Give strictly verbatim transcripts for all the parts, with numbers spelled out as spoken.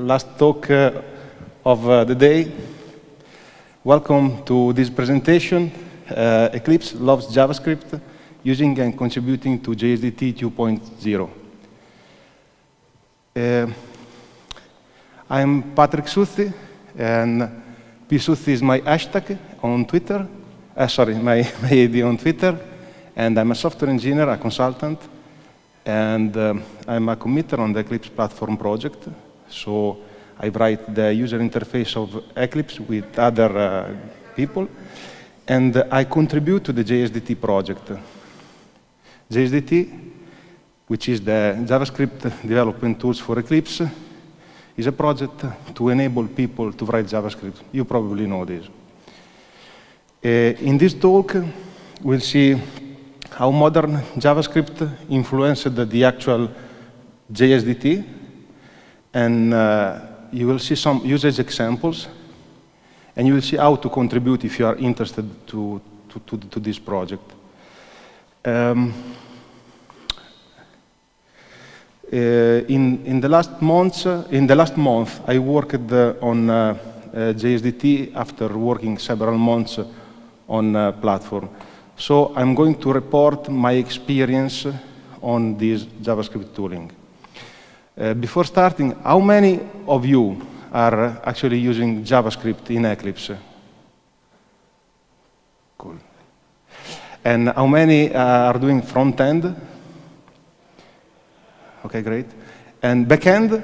last talk uh, of uh, the day. Welcome to this presentation, uh, Eclipse Loves JavaScript, using and contributing to J S D T two point zero. Uh, I'm Patrick Suthi, and psuthi is my hashtag on Twitter, uh, sorry, my, my I D on Twitter, and I'm a software engineer, a consultant, and um, I'm a committer on the Eclipse platform project. So I write the user interface of Eclipse with other uh, people, and I contribute to the J S D T project. J S D T, which is the JavaScript development tools for Eclipse, is a project to enable people to write JavaScript. You probably know this. Uh, in this talk, we'll see how modern JavaScript influenced the actual J S D T, and uh, you will see some usage examples, and you will see how to contribute if you are interested to, to, to, to this project. Um, uh, in, in, the last months, uh, in the last month, I worked uh, on uh, uh, J S D T after working several months on uh, platform. So I'm going to report my experience on this JavaScript tooling. Uh, before starting, how many of you are actually using JavaScript in Eclipse? Cool. And how many uh, are doing front-end? Okay, great. And back-end?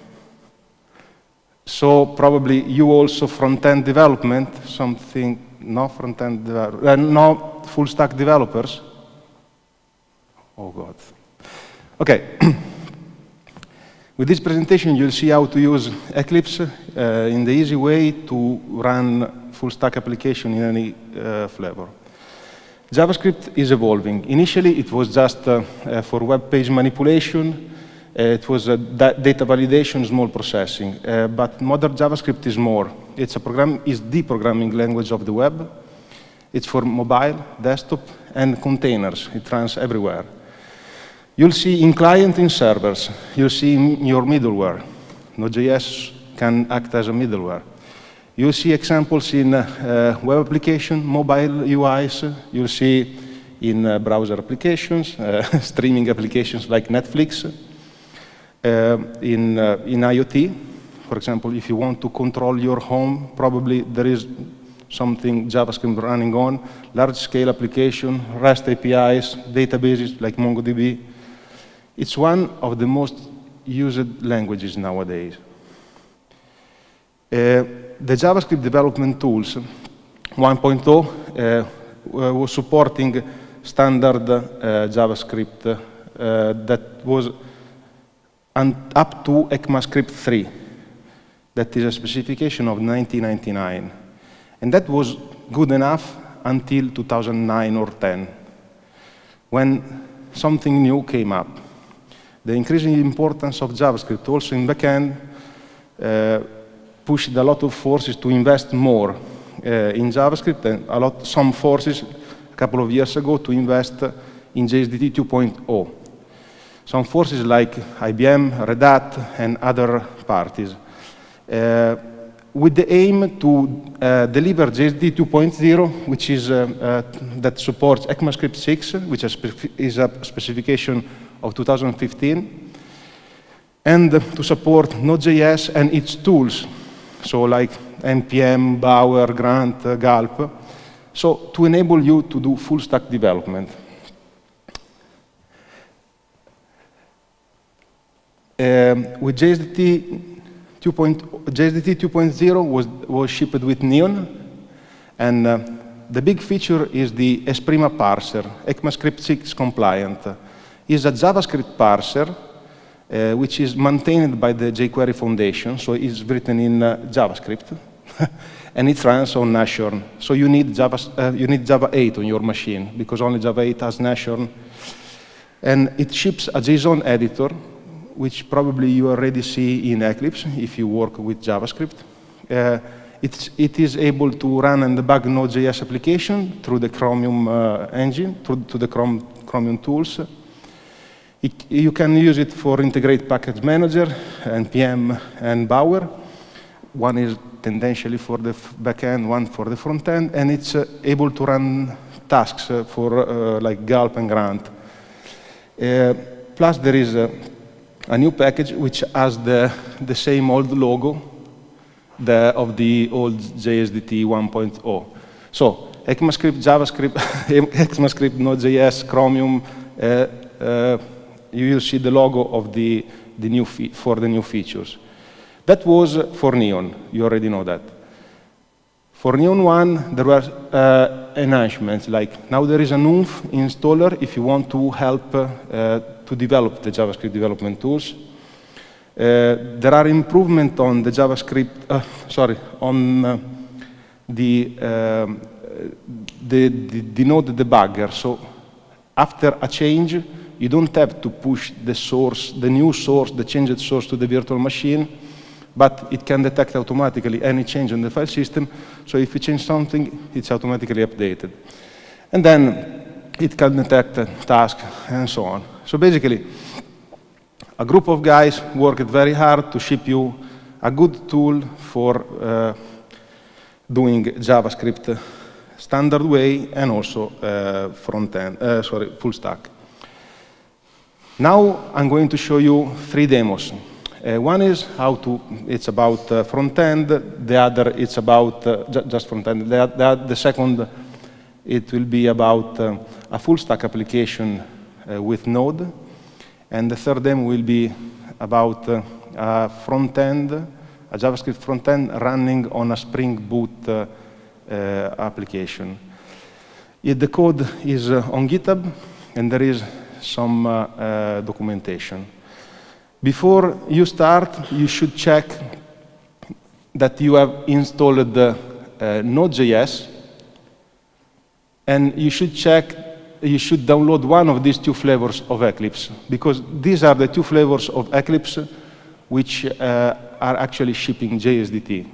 So probably you also front-end development, something, no front-end, uh, no full-stack developers? Oh, God. Okay. With this presentation, you'll see how to use Eclipse uh, in the easy way to run full-stack application in any uh, flavor. JavaScript is evolving. Initially, it was just uh, uh, for web page manipulation. Uh, it was uh, data validation, small processing. Uh, but modern JavaScript is more. It's a program, is the programming language of the web. It's for mobile, desktop, and containers. It runs everywhere. You'll see in client and servers. You'll see in your middleware. Node.js can act as a middleware. You'll see examples in uh, web application, mobile U Is. You'll see in uh, browser applications, uh, streaming applications like Netflix. Uh, in, uh, in IoT, for example, if you want to control your home, probably there is something JavaScript running on, large-scale application, REST A P Is, databases like MongoDB. It's one of the most used languages nowadays. Uh, the JavaScript development tools one point oh uh, was supporting standard uh, JavaScript uh, that was up to ECMAScript three. That is a specification of nineteen ninety-nine. And that was good enough until two thousand nine or ten, when something new came up. The increasing importance of JavaScript also in backend uh, pushed a lot of forces to invest more uh, in JavaScript, and a lot, some forces a couple of years ago to invest in J S D T two point oh. Some forces like I B M, Red Hat, and other parties, uh, with the aim to uh, deliver J S D T two point oh, which is uh, uh, that supports ECMAScript six, which is a specification of two thousand fifteen, and to support Node.js and its tools, so like N P M, Bower, Grant, uh, Gulp, so to enable you to do full-stack development. Um, with J S D T two point oh was, was shipped with Neon, and uh, the big feature is the Esprima parser, ECMAScript six compliant. It's a JavaScript parser, uh, which is maintained by the jQuery Foundation, so it's written in uh, JavaScript, and it runs on Nashorn. So you need, Java, uh, you need Java eight on your machine, because only Java eight has Nashorn. And it ships a JSON editor, which probably you already see in Eclipse if you work with JavaScript. Uh, it's, it is able to run and debug Node.js application through the Chromium uh, engine, through to the Chrome, Chromium tools. It, you can use it for Integrate Package Manager, N P M, and Bower. One is tendentially for the backend, one for the front end, and it's uh, able to run tasks uh, for uh, like Gulp and Grant. Uh, plus, there is a, a new package which has the, the same old logo the, of the old J S D T one point oh. So, ECMAScript, JavaScript, ECMAScript, Node.js, Chromium, uh, uh, you will see the logo of the, the new for the new features. That was for Neon. You already know that. For Neon one, there were uh, enhancements, like now there is an oomph installer if you want to help uh, to develop the JavaScript development tools. Uh, there are improvements on the JavaScript, uh, sorry, on uh, the, um, the, the, the node debugger. So after a change, you don't have to push the source, the new source, the changed source to the virtual machine, but it can detect automatically any change in the file system. So if you change something, it's automatically updated. And then it can detect a task and so on. So basically, a group of guys worked very hard to ship you a good tool for uh, doing JavaScript standard way and also uh, front end, uh, sorry, full stack. Now I'm going to show you three demos. Uh, one is how to, it's about uh, front end, the other it's about uh, ju just front end, the, the, the second it will be about uh, a full stack application uh, with Node, and the third demo will be about uh, a front end, a JavaScript front end running on a Spring Boot uh, uh, application. It, the code is uh, on GitHub, and there is some uh, uh, documentation. Before you start, you should check that you have installed the uh, Node.js, and you should check, you should download one of these two flavors of Eclipse, because these are the two flavors of Eclipse which uh, are actually shipping J S D T.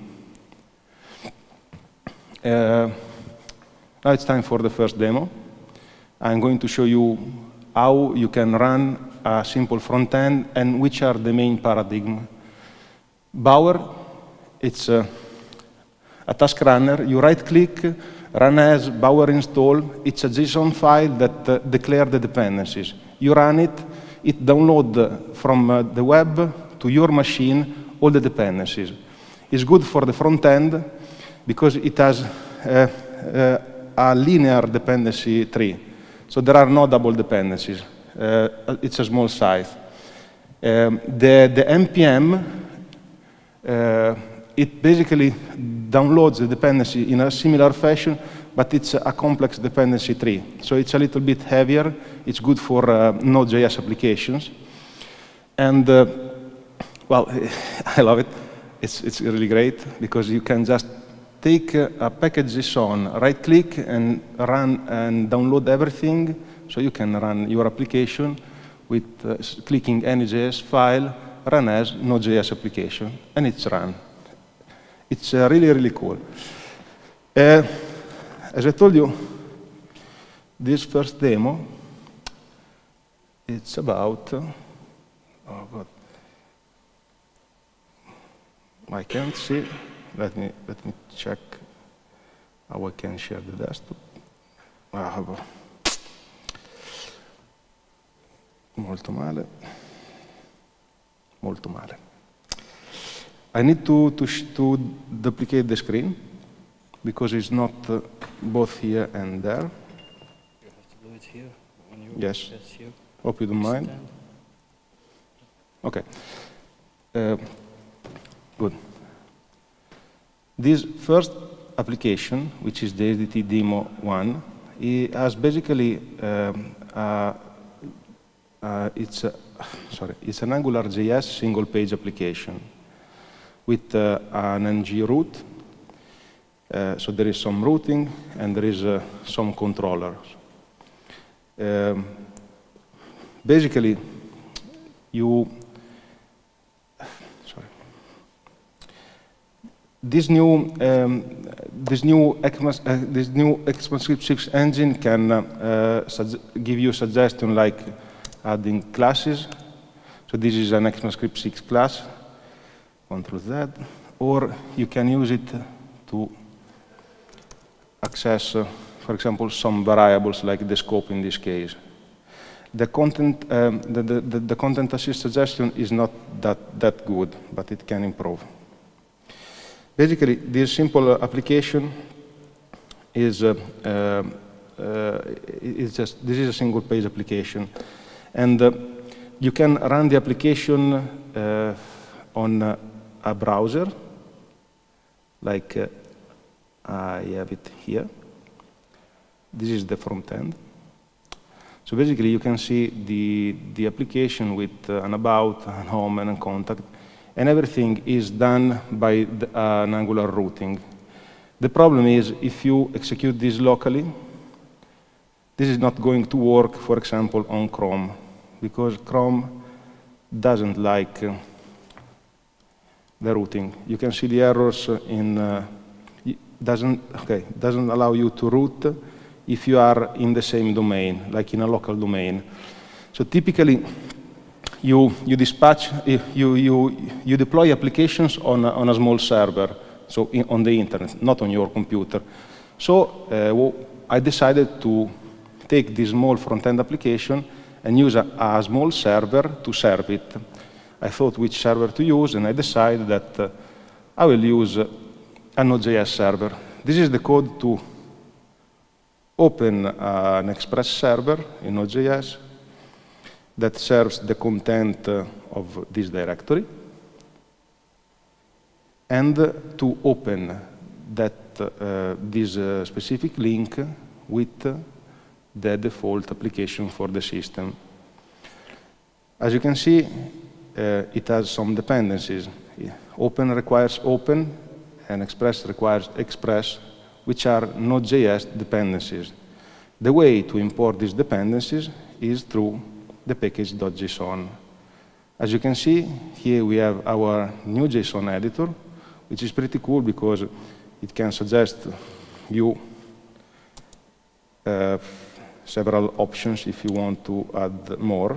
Uh, now it's time for the first demo. I'm going to show you how you can run a simple front end and which are the main paradigm. Bower, it's a, a task runner. You right click, run as Bower install. It's a JSON file that uh, declares the dependencies. You run it, it downloads from uh, the web to your machine all the dependencies. It's good for the front end because it has uh, uh, a linear dependency tree. So there are no double dependencies. Uh, it's a small size. Um, the, the N P M, uh, it basically downloads the dependency in a similar fashion, but it's a complex dependency tree. So it's a little bit heavier. It's good for uh, Node.js applications. And, uh, well, I love it. It's, it's really great because you can just take a package JSON, right-click, and run and download everything. So you can run your application with uh, clicking any J S file, run as Node.js application, and it's run. It's uh, really, really cool. Uh, as I told you, this first demo, it's about, uh, oh God, I can't see. Let me, let me check how I can share the desktop. Ah, molto male. Molto male. I need to, to, to duplicate the screen because it's not uh, both here and there. You have to do it here. When you yes. Here. Hope you don't mind. Stand. Okay. Uh, good. This first application, which is the J S D T demo one, it has basically um, uh, uh, it's a, sorry, it's an Angular J S single-page application with uh, an N G root. Uh, so there is some routing and there is uh, some controllers. Um, basically, you This new, um, this new, ECMAS, uh, this new ECMAScript six engine can uh, uh, give you a suggestion like adding classes. So this is an ECMAScript six class, Control Z, or you can use it to access, uh, for example, some variables like the scope in this case. The content, um, the, the, the content assist suggestion is not that, that good, but it can improve. Basically, this simple application is, uh, uh, uh, is just, this is a single page application. And uh, you can run the application uh, on uh, a browser, like uh, I have it here. This is the front end. So basically, you can see the, the application with uh, an about, an home, and a contact, and everything is done by the, uh, an Angular routing. The problem is, if you execute this locally, this is not going to work, for example, on Chrome, because Chrome doesn't like uh, the routing. You can see the errors in, uh, doesn't, okay, doesn't allow you to route if you are in the same domain, like in a local domain. So typically, you, you dispatch, you, you, you deploy applications on a, on a small server, so in, on the internet, not on your computer. So uh, well, I decided to take this small front-end application and use a, a small server to serve it. I thought which server to use, and I decided that uh, I will use uh, a Node.js server. This is the code to open uh, an Express server in Node.js that serves the content uh, of this directory, and uh, to open that, uh, this uh, specific link with uh, the default application for the system. As you can see, uh, it has some dependencies. Open requires open, and Express requires Express, which are Node.js dependencies. The way to import these dependencies is through the package.json. As you can see, here we have our new JSON editor, which is pretty cool because it can suggest you uh, several options if you want to add more.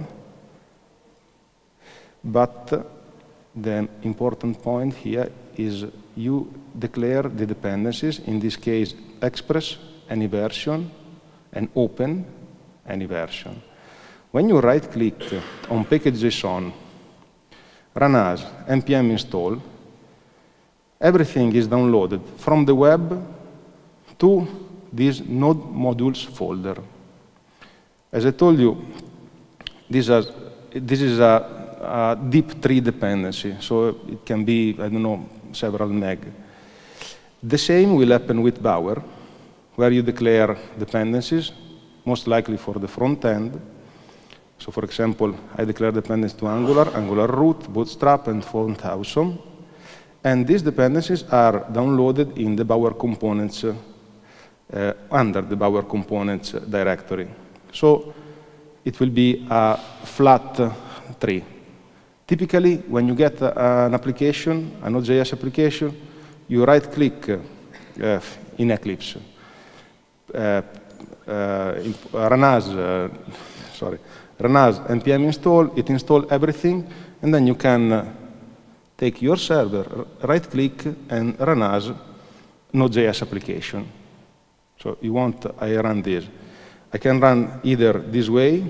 But the important point here is you declare the dependencies, in this case, Express, any version, and Open, any version. When you right-click on package.json, run as, npm install, everything is downloaded from the web to this node modules folder. As I told you, this, has, this is a, a deep tree dependency, so it can be, I don't know, several meg. The same will happen with Bower, where you declare dependencies, most likely for the front end. So for example, I declare dependencies to Angular, Angular root, Bootstrap, and Font Awesome. And these dependencies are downloaded in the Bower components, uh, uh, under the Bower components directory. So it will be a flat uh, tree. Typically, when you get uh, an application, a Node.js application, you right-click uh, in Eclipse, uh, uh, run as, uh, sorry, run as npm install, it installs everything, and then you can uh, take your server, right-click, and run as Node.js application. So you want, I run this. I can run either this way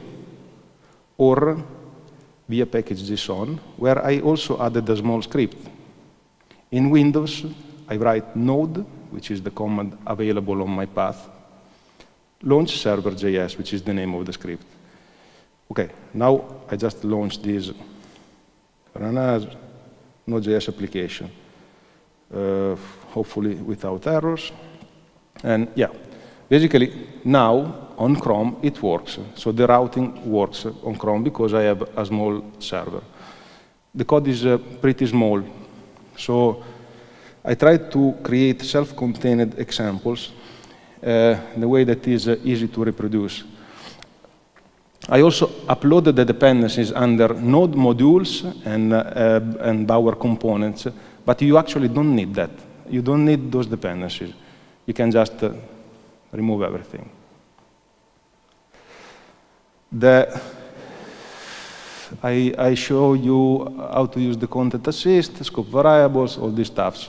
or via package.json, where I also added a small script. In Windows, I write node, which is the command available on my path, launch server.js, which is the name of the script. OK, now I just launched this run as Node.js application, uh, hopefully without errors. And yeah, basically now on Chrome it works. So the routing works on Chrome because I have a small server. The code is uh, pretty small. So I tried to create self-contained examples uh, in a way that is uh, easy to reproduce. I also uploaded the dependencies under node modules and, uh, and Bower components, but you actually don't need that. You don't need those dependencies. You can just uh, remove everything. The I, I show you how to use the content assist, scope variables, all these stuffs.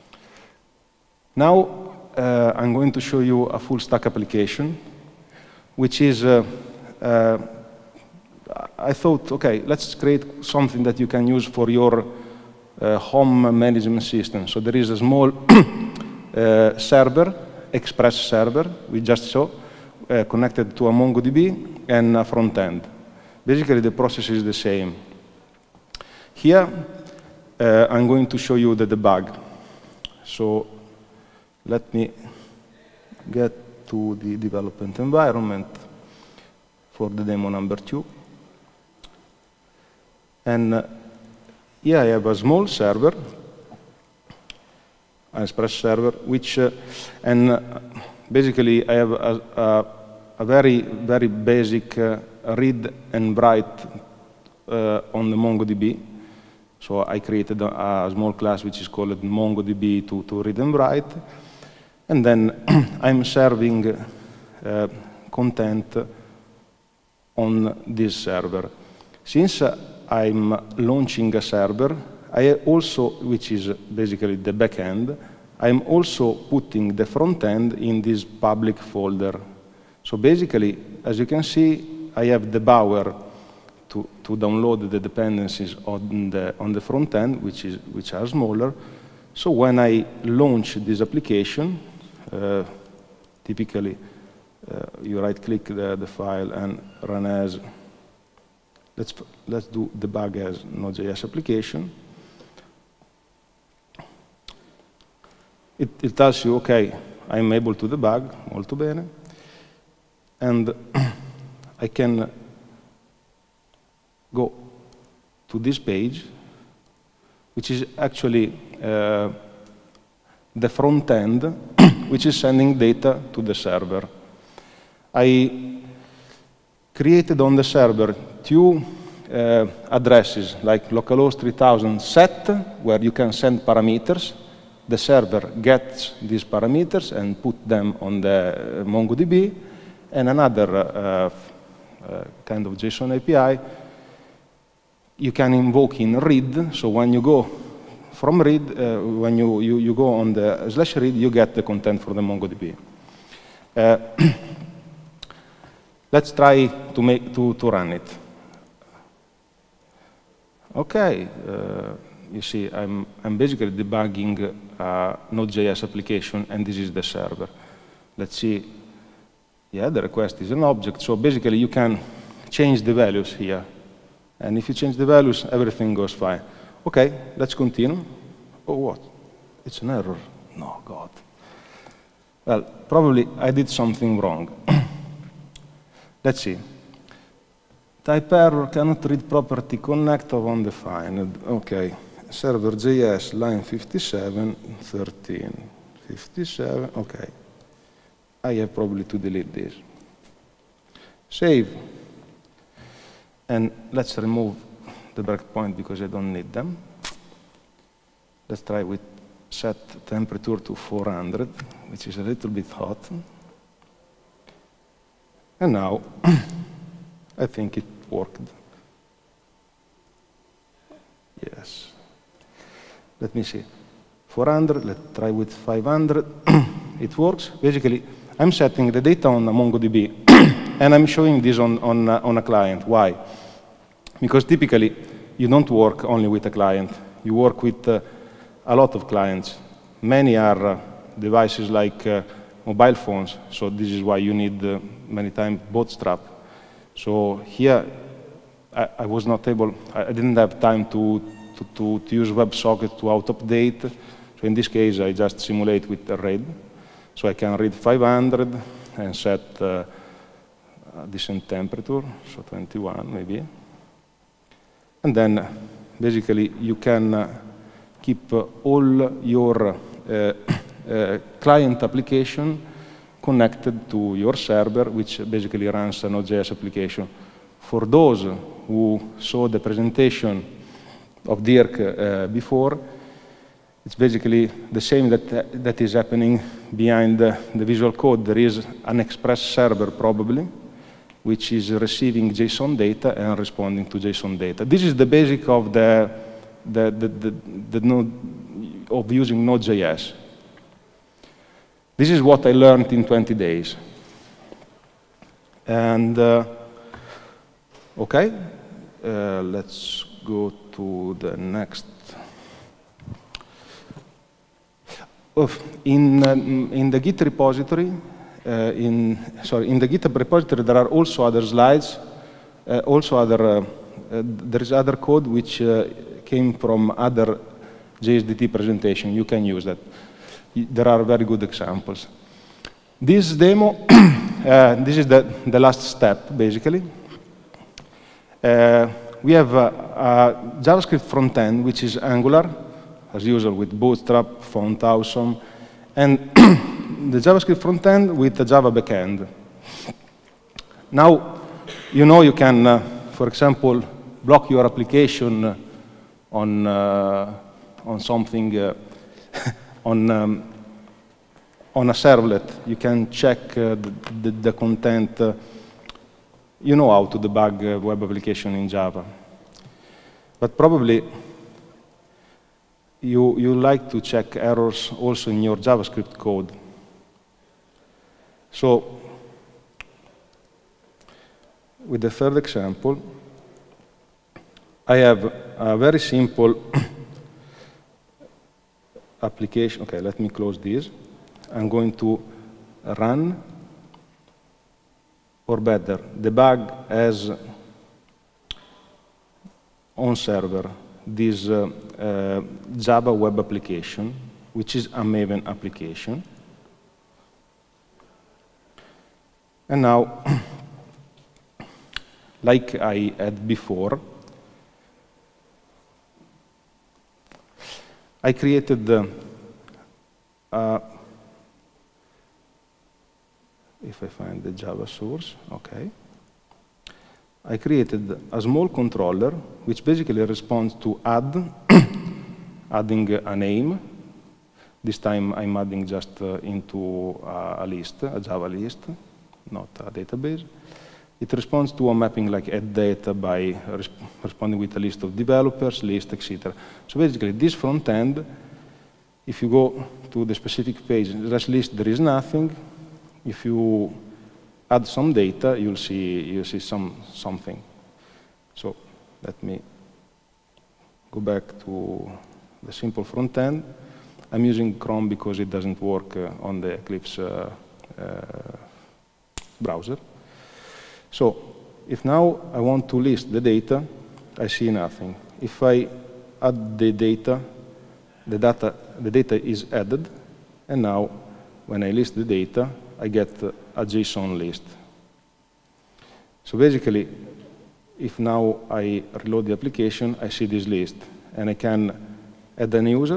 Now, uh, I'm going to show you a full stack application, which is, uh, uh, I thought, okay, let's create something that you can use for your uh, home management system. So there is a small uh, server, Express server, we just saw, uh, connected to a MongoDB and a front end. Basically, the process is the same. Here, uh, I'm going to show you the debug. So let me get to the development environment for the demo number two. And uh, here I have a small server, an Express server, which, uh, and uh, basically I have a, a, a very, very basic uh, read and write uh, on the MongoDB. So I created a, a small class which is called MongoDB to, to read and write. And then I'm serving uh, content on this server. Since uh, I'm launching a server, I also, which is basically the back end, I'm also putting the front end in this public folder. So basically, as you can see, I have the power to, to download the dependencies on the, on the front end, which, is, which are smaller. So when I launch this application, uh, typically uh, you right-click the, the file and run as, let's, let's do debug as Node.js application. It, it tells you, okay, I'm able to debug, molto bene. And I can go to this page, which is actually uh, the front end, which is sending data to the server. I created on the server two uh, addresses, like localhost three thousand set, where you can send parameters. The server gets these parameters and put them on the MongoDB, and another uh, uh, kind of JSON A P I you can invoke in read. So when you go from read, uh, when you, you, you go on the slash read, you get the content for the MongoDB. Uh, let's try to make to, to run it. Okay. Uh, You see, I'm, I'm basically debugging a Node.js application, and this is the server. Let's see. Yeah, the request is an object. So basically, you can change the values here. And if you change the values, everything goes fine. OK, let's continue. Oh, what? It's an error. No, God. Well, probably I did something wrong. Let's see. Type error, cannot read property connect of undefined. OK. Server.js, line fifty-seven, thirteen, fifty-seven, OK. I have probably to delete this. Save. And let's remove the breakpoint because I don't need them. Let's try with set temperature to four hundred, which is a little bit hot. And now, I think it worked. Yes. Let me see. four hundred, let's try with five hundred. It works. Basically, I'm setting the data on MongoDB, and I'm showing this on, on, uh, on a client. Why? Because typically, you don't work only with a client. You work with uh, a lot of clients. Many are uh, devices like uh, mobile phones, so this is why you need uh, many times Bootstrap. So here, I, I was not able, I didn't have time to To, to, to use WebSocket to auto-update. So in this case, I just simulate with the read. So I can read five hundred and set uh, a decent temperature, so twenty-one maybe. And then basically you can uh, keep uh, all your uh, uh, client application connected to your server, which basically runs a Node.js application. For those who saw the presentation of Dirk uh, before, it's basically the same that, uh, that is happening behind uh, the Visual Code. There is an Express server, probably, which is receiving JSON data and responding to JSON data. This is the basic of the, the, the, the, the node of using Node.js. This is what I learned in twenty days. And uh, OK, uh, let's go to the next. Oh, in, um, in the Git repository, uh, in, sorry, in the GitHub repository, there are also other slides, uh, also other, uh, uh, there is other code which uh, came from other J S D T presentation. You can use that. There are very good examples. This demo, uh, this is the, the last step, basically. Uh, we have a, a JavaScript front end, which is Angular, as usual with Bootstrap, Font Awesome, and the JavaScript front end with the Java backend. Now, you know you can, uh, for example, block your application on, uh, on something, uh, on, um, on a servlet. You can check uh, the, the, the content. Uh, you know how to debug a web application in Java. But probably you, you like to check errors also in your JavaScript code. So with the third example, I have a very simple application. OK, let me close this. I'm going to run, or better, debug as on server this uh, uh, Java web application, which is a Maven application. And now, like I had before, I created the uh, if I find the Java source, OK. I created a small controller, which basically responds to add, adding a name. This time I'm adding just uh, into a, a list, a Java list, not a database. It responds to a mapping like add data by resp responding with a list of developers, list, et cetera. So basically, this front end, if you go to the specific page, this list, there is nothing. If you add some data, you'll see you see some something. So let me go back to the simple front end. I'm using Chrome because it doesn't work uh, on the Eclipse uh, uh, browser. So if now I want to list the data, I see nothing. If I add the data, the data the data is added, and now when I list the data, I get a JSON list. So basically, if now I reload the application, I see this list. And I can add an user.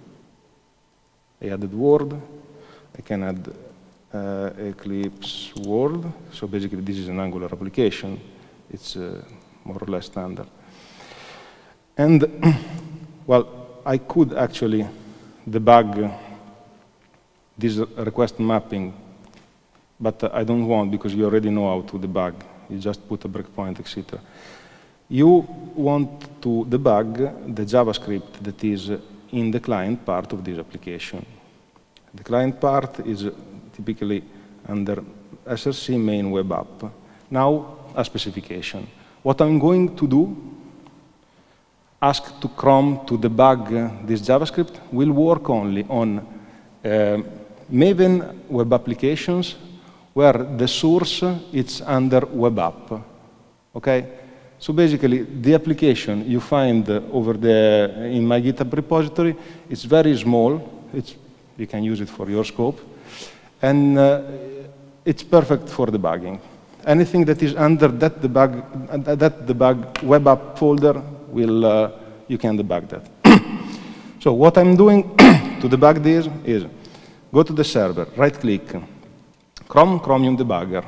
I added Word. I can add uh, Eclipse Word. So basically, this is an Angular application. It's uh, more or less standard. And, well, I could actually debug this request mapping, but I don't want because you already know how to debug. You just put a breakpoint, et cetera. You want to debug the JavaScript that is in the client part of this application. The client part is typically under S R C main web app. Now, a specification. What I'm going to do, ask to Chrome to debug this JavaScript, will work only on uh, Maven web applications where the source is under web app. Okay? So basically, the application you find over there in my GitHub repository, it's very small. It's, you can use it for your scope. And uh, it's perfect for debugging. Anything that is under that debug, that debug web app folder, will, uh, you can debug that. So what I'm doing to debug this is go to the server, right-click, Chrome Chromium Debugger.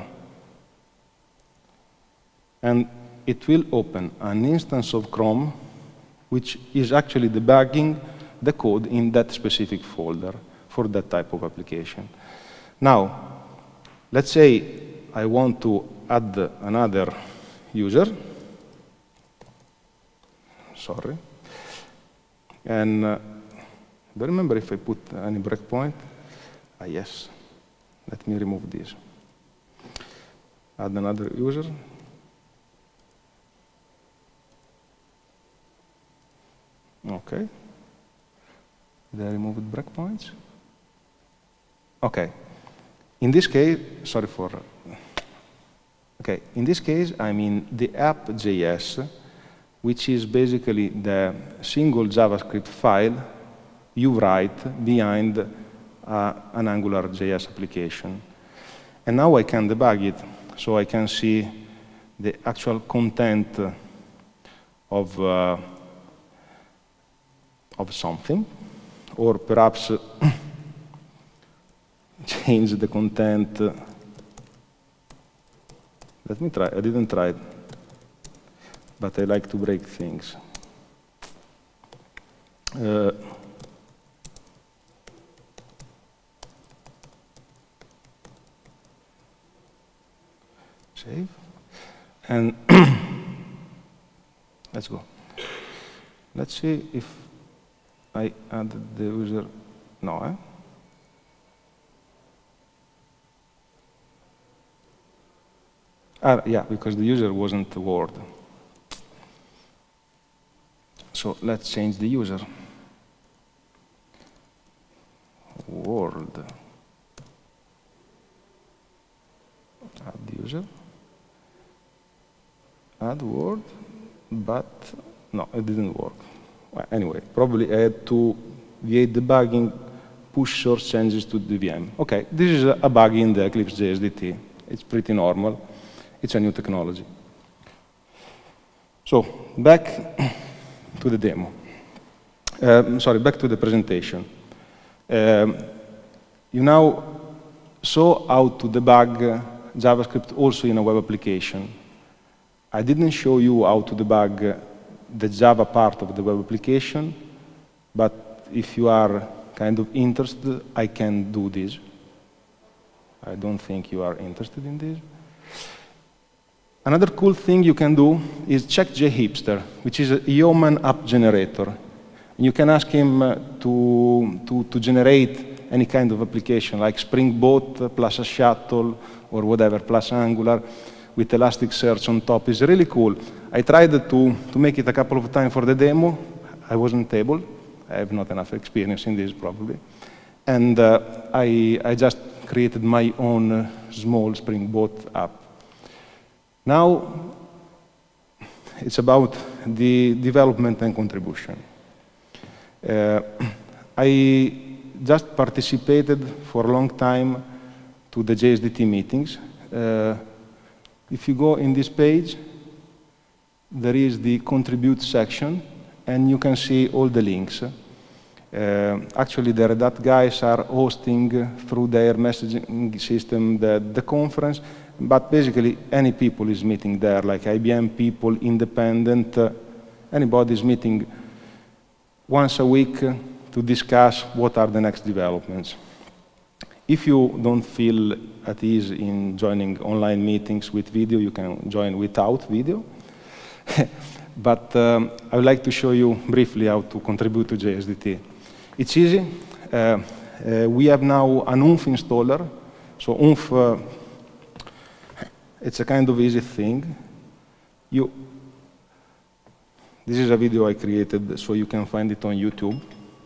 And it will open an instance of Chrome, which is actually debugging the code in that specific folder for that type of application. Now, let's say I want to add another user. Sorry. And uh, don't remember if I put any breakpoint. Ah, yes. Let me remove this. Add another user. Okay. Did I remove breakpoints? Okay. In this case, sorry for. Okay. In this case, I mean the app.js, which is basically the single JavaScript file you write behind uh, an Angular J S application. And now I can debug it, so I can see the actual content of, uh, of something, or perhaps change the content. Let me try. I didn't try it, but I like to break things. Uh, save. And let's go. Let's see if I added the user. No, eh? Ah, yeah, because the user wasn't the word. So let's change the user. Word. Add user. Add word, but no, it didn't work. Well, anyway, probably I had to, via debugging, push source changes to the V M. Okay, this is a bug in the Eclipse J S D T. It's pretty normal. It's a new technology. So back to the demo. Um, sorry, back to the presentation. Um, you now saw how to debug JavaScript also in a web application. I didn't show you how to debug the Java part of the web application, but if you are kind of interested, I can do this. I don't think you are interested in this. Another cool thing you can do is check JHipster, which is a Yeoman app generator. You can ask him uh, to, to, to generate any kind of application, like Spring Boot plus a shuttle or whatever, plus Angular, with Elasticsearch on top. It's really cool. I tried to, to make it a couple of times for the demo. I wasn't able. I have not enough experience in this, probably. And uh, I, I just created my own uh, small Spring Boot app. Now, it's about the development and contribution. Uh, I just participated for a long time to the J S D T meetings. Uh, if you go in this page, there is the contribute section, and you can see all the links. Uh, actually, the Red Hat guys are hosting through their messaging system the, the conference, but basically any people is meeting there, like I B M people, independent, uh, anybody is meeting once a week uh, to discuss what are the next developments. If you don't feel at ease in joining online meetings with video, you can join without video. But um, I would like to show you briefly how to contribute to J S D T. It's easy. Uh, uh, we have now an Oomph installer. So Oomph, uh, it's a kind of easy thing. You, this is a video I created, so you can find it on YouTube.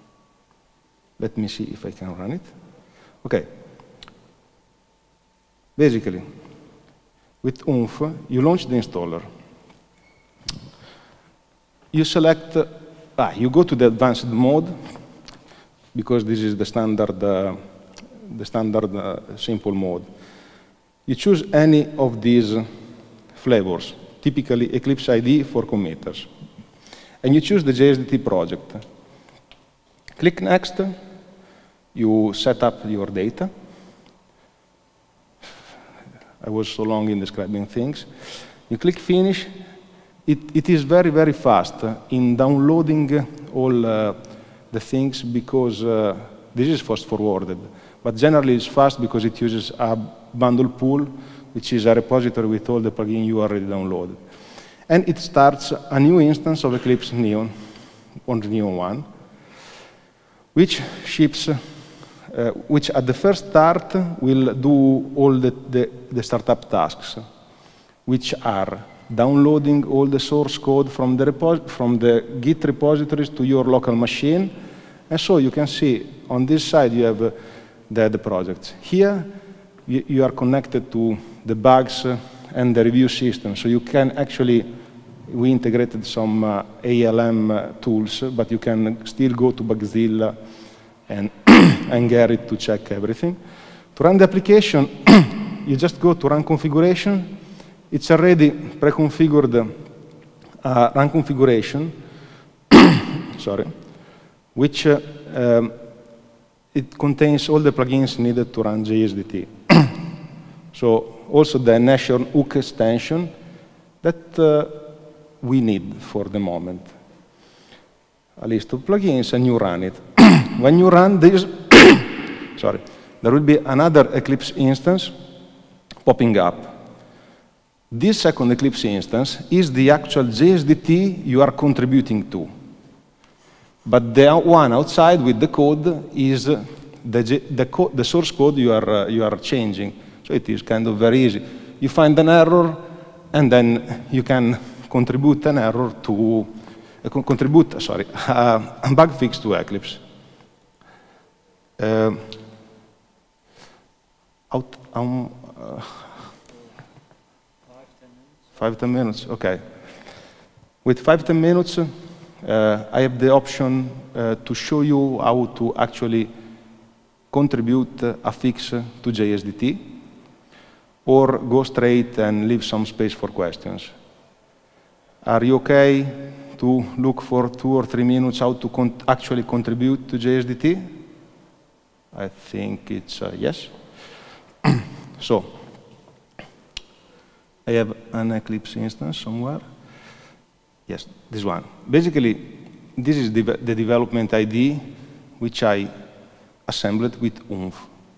Let me see if I can run it. Okay. Basically, with Oomph, you launch the installer. You select, uh, ah, you go to the advanced mode, because this is the standard, uh, the standard uh, simple mode. You choose any of these flavors, typically Eclipse I D for committers. And you choose the J S D T project. Click Next. You set up your data. I was so long in describing things. You click Finish. It, it is very, very fast in downloading all uh, the things because uh, this is fast forwarded. But generally it's fast because it uses a bundle pool which is a repository with all the plugins you already downloaded. And it starts a new instance of Eclipse Neon on the Neon one, which ships, uh, which at the first start will do all the, the, the startup tasks, which are downloading all the source code from the, repo from the Git repositories to your local machine. And so you can see on this side you have uh, the, the projects. Here you, you are connected to the bugs uh, and the review system. So you can actually, we integrated some uh, A L M uh, tools, but you can still go to Bugzilla and, and get it to check everything. To run the application, you just go to run configuration. It's already pre-configured uh, run configuration, sorry, which uh, um, it contains all the plugins needed to run J S D T. So also the Nation hook extension that uh, we need for the moment. A list of plugins, and you run it. When you run this, sorry, there will be another Eclipse instance popping up. This second Eclipse instance is the actual J S D T you are contributing to. But the one outside with the code is the, the, co the source code you are, uh, you are changing. So it is kind of very easy. You find an error, and then you can contribute an error to, uh, contribute, sorry, uh, a bug fix to Eclipse. Uh, out, um, uh, Five, ten minutes, okay. With five, ten minutes, uh, I have the option uh, to show you how to actually contribute a fix to J S D T, or go straight and leave some space for questions. Are you okay to look for two or three minutes how to con actually contribute to J S D T? I think it's a yes. So, I have an Eclipse instance somewhere. Yes, this one. Basically, this is the, the development I D, which I assembled with oomph.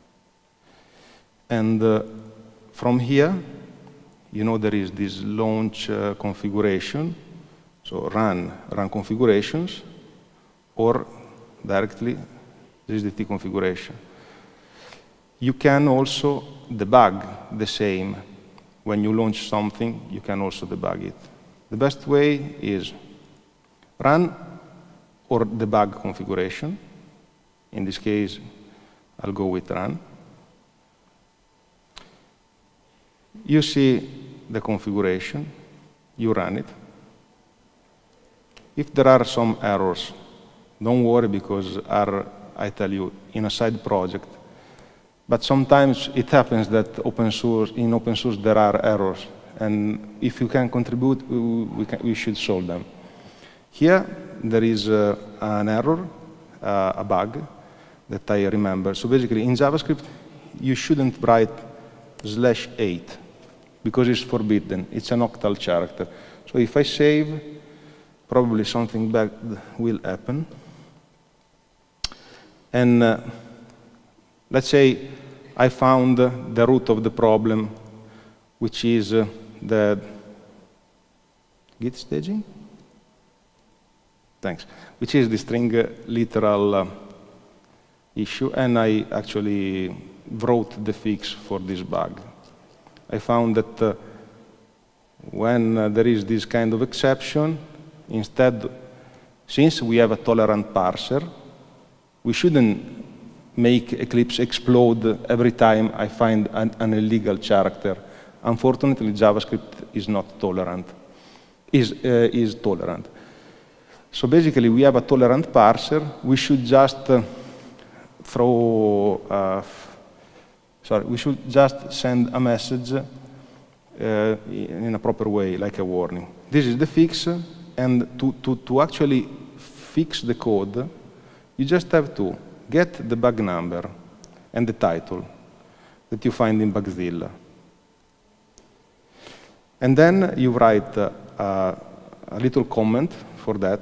And uh, from here, you know there is this launch uh, configuration. So run, run configurations, or directly J S D T configuration. You can also debug the same. When you launch something, you can also debug it. The best way is run or debug configuration. In this case, I'll go with run. You see the configuration, you run it. If there are some errors, don't worry, because are, I tell you, in a side project. But sometimes it happens that open source, in open source there are errors, and if you can contribute, we, can, we should solve them. Here there is uh, an error, uh, a bug that I remember. So basically in JavaScript you shouldn't write slash eight because it's forbidden. It's an octal character. So if I save, probably something bad will happen. And uh, let's say I found uh, the root of the problem, which is uh, the Git staging? Thanks. Which is the string uh, literal uh, issue, and I actually wrote the fix for this bug. I found that uh, when uh, there is this kind of exception, instead, since we have a tolerant parser, we shouldn't make Eclipse explode every time I find an, an illegal character. Unfortunately, JavaScript is not tolerant, is, uh, is tolerant. So basically, we have a tolerant parser. We should just uh, throw, uh, sorry, we should just send a message uh, in a proper way, like a warning. This is the fix, and to, to, to actually fix the code, you just have to get the bug number and the title that you find in Bugzilla. And then you write uh, uh, a little comment for that.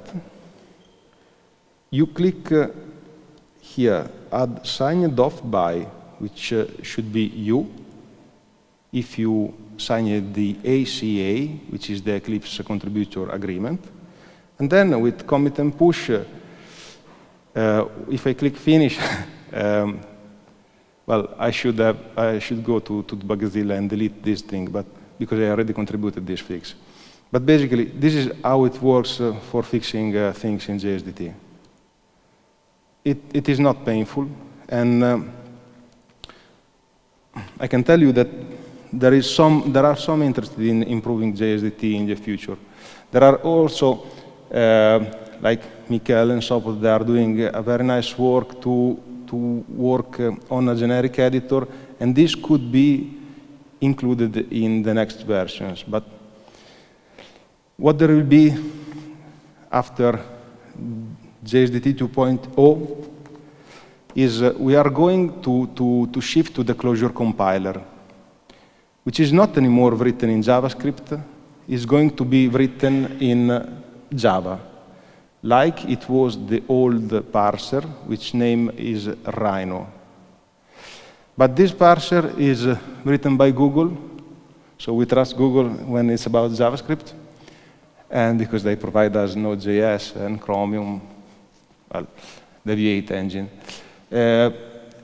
You click uh, here, add signed off by, which uh, should be you. if you sign the A C A, which is the Eclipse Contributor Agreement. And then with commit and push, uh, uh, if I click finish, um, well, I should have, I should go to, to Bugzilla and delete this thing, but because I already contributed this fix. But basically, this is how it works uh, for fixing uh, things in J S D T. It, it is not painful, and um, I can tell you that there is some, there are some interest in improving J S D T in the future. There are also, uh, like Michael and Sopot, they are doing a very nice work to, to work uh, on a generic editor, and this could be included in the next versions. But what there will be after J S D T two point oh is uh, we are going to, to, to shift to the Clojure compiler, which is not anymore written in JavaScript. It's going to be written in uh, Java, like it was the old parser, which name is Rhino. But this parser is uh, written by Google, so we trust Google when it's about JavaScript, and because they provide us Node.js and Chromium, well, the V eight engine. Uh,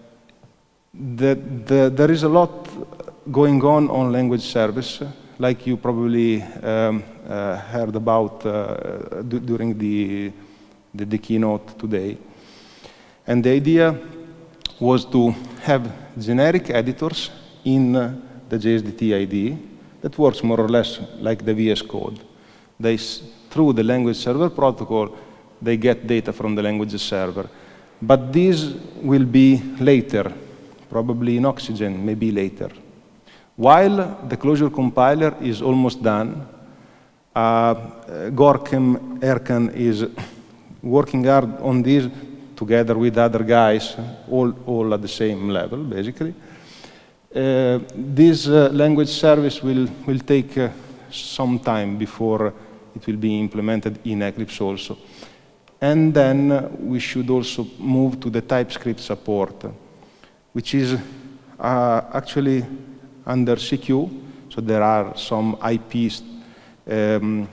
the, the, there is a lot going on on language service, like you probably um, uh, heard about uh, during the, the, the keynote today. And the idea was to have generic editors in uh, the J S D T I D E that works more or less like the V S Code. They, through the language server protocol, they get data from the language server. But this will be later, probably in Oxygen, maybe later. While the Clojure compiler is almost done, uh, Gorkem Erkan is working hard on this together with other guys, all, all at the same level, basically. Uh, this uh, language service will, will take uh, some time before it will be implemented in Eclipse also. And then uh, we should also move to the TypeScript support, which is uh, actually under C Q. So there are some I Ps, um,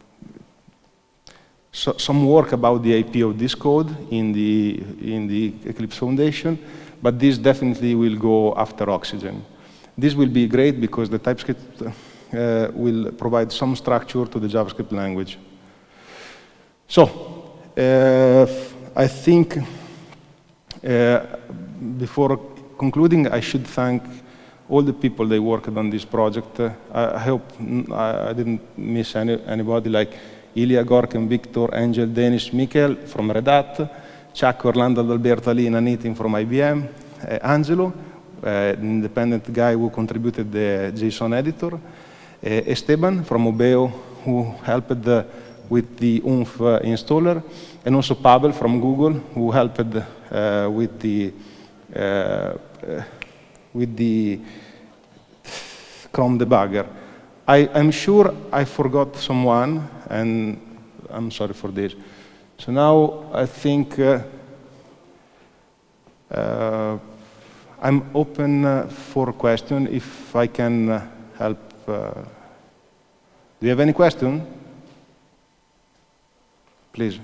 so, some work about the I P of this code in the, in the Eclipse Foundation, but this definitely will go after Oxygen. This will be great because the TypeScript uh, will provide some structure to the JavaScript language. So, Uh, I think uh, before concluding, I should thank all the people that worked on this project. Uh, I hope I didn't miss any, anybody, like Ilya, Gorkem, Victor, Angel, Denis, Michael from Red Hat, Chuck, Orlando, Alberto, Ali, and Anitin from I B M, uh, Angelo, uh, an independent guy who contributed the JSON editor, uh, Esteban from Obeo, who helped uh, with the Oomph uh, installer, and also Pavel from Google, who helped uh, with the uh, uh, with the Chrome debugger. I, I'm sure I forgot someone, and I'm sorry for this. So now I think uh, uh, I'm open uh, for question if I can uh, help. Uh, do you have any question? Please.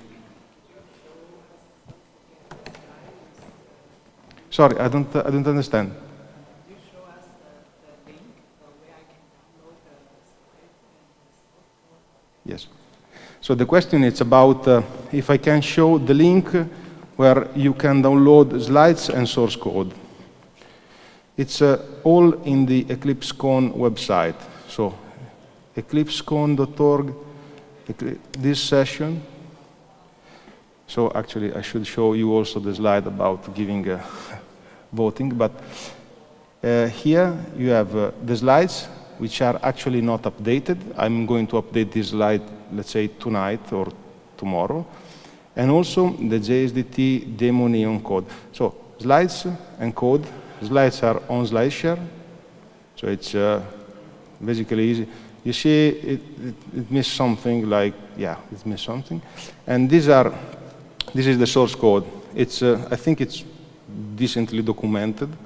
Sorry, I don't, uh, I don't understand. Could you show us the, the link where I can download the slides and the source code? Yes. So the question is about uh, if I can show the link where you can download slides and source code. It's uh, all in the EclipseCon website. So eclipsecon dot org, this session. So actually, I should show you also the slide about giving uh, voting. But uh, here you have uh, the slides, which are actually not updated. I'm going to update this slide, let's say, tonight or tomorrow. And also the J S D T demo neon code. So slides and code. Slides are on SlideShare. So it's uh, basically easy. You see, it, it, it missed something like, yeah, it missed something. And these are, this is the source code. It's, uh, I think it's decently documented.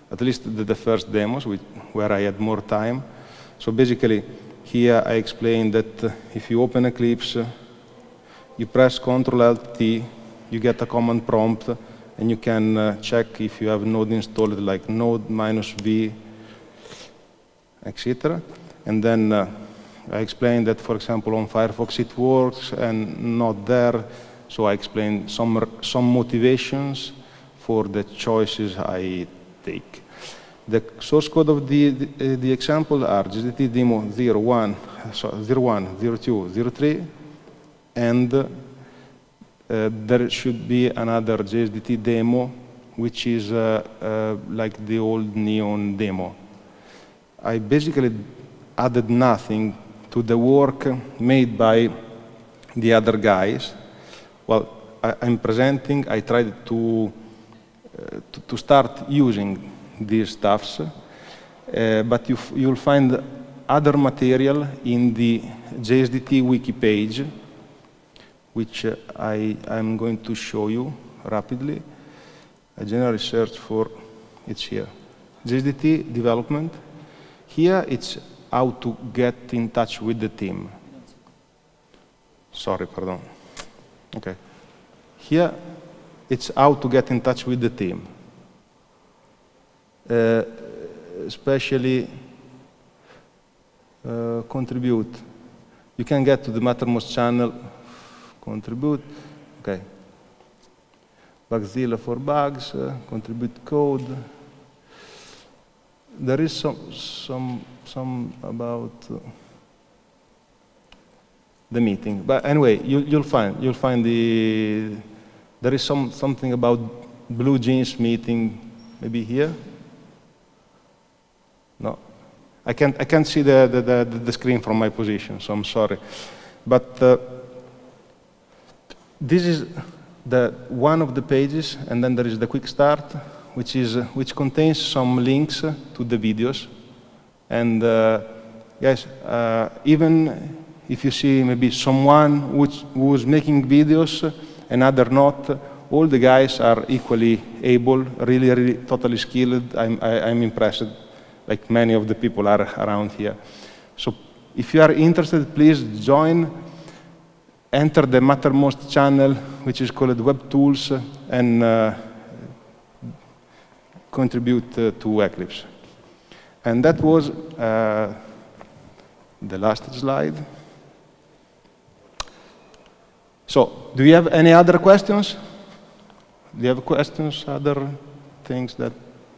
at least the, the first demos, which, where I had more time. So basically, here I explained that uh, if you open Eclipse, uh, you press control alt T, you get a command prompt, and you can uh, check if you have Node installed, like Node minus V, et cetera. And then uh, I explained that, for example, on Firefox it works and not there. So I explained some, some motivations for the choices I take. The source code of the, the, the example are G S D T demo zero one, so zero one, zero two, zero three, and uh, there should be another G S D T demo, which is uh, uh, like the old Neon demo. I basically added nothing to the work made by the other guys. Well, I, I'm presenting, I tried to, uh, to, to start using these stuffs, uh, but you you'll find other material in the J S D T wiki page, which uh, I, I'm going to show you rapidly. A general search for, it's here. J S D T development. Here it's how to get in touch with the team. Sorry, pardon. Okay. Here it's how to get in touch with the team. Uh, especially uh, contribute. You can get to the Mattermost channel, contribute, okay. Bugzilla for bugs, uh, contribute code. There is some, some, some about uh, the meeting, but anyway, you, you'll find, you'll find the, there is some, something about Blue Jeans meeting, maybe here. No, I can't, I can't see the, the, the, the screen from my position, so I'm sorry. But uh, this is the one of the pages, and then there is the quick start, which, is, uh, which contains some links to the videos. And uh, guys, uh, even if you see maybe someone which, who's making videos and other not, all the guys are equally able, really, really totally skilled. I'm, I, I'm impressed, like many of the people are around here. So if you are interested, please join, enter the Mattermost channel, which is called Web Tools, and uh, contribute uh, to Eclipse. And that was uh, the last slide. So do you have any other questions? Do you have questions, other things that?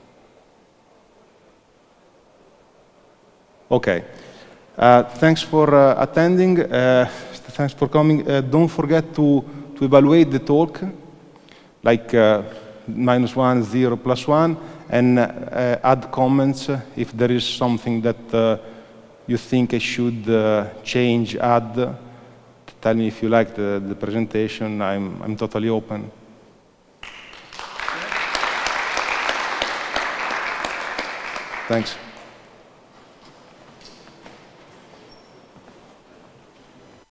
Okay. Uh, thanks for uh, attending. Uh, thanks for coming. Uh, don't forget to, to evaluate the talk, like uh, minus one, zero, plus one, and uh, add comments if there is something that uh, you think I should uh, change, add. Tell me if you like the, the presentation. I'm, I'm totally open. Thanks.